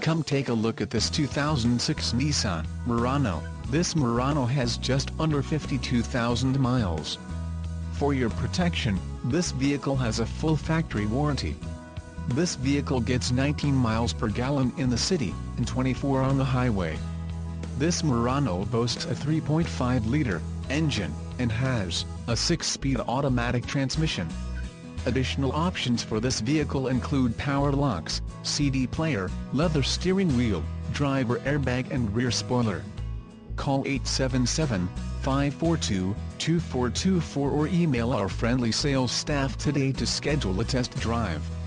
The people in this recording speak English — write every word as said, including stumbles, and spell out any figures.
Come take a look at this two thousand six Nissan Murano. This Murano has just under fifty-two thousand miles. For your protection, this vehicle has a full factory warranty. This vehicle gets nineteen miles per gallon in the city, and twenty-four on the highway. This Murano boasts a three point five liter engine, and has a six-speed automatic transmission. Additional options for this vehicle include power locks, C D player, leather steering wheel, driver airbag and rear spoiler. Call eight seven seven, five four two, two four two four or email our friendly sales staff today to schedule a test drive.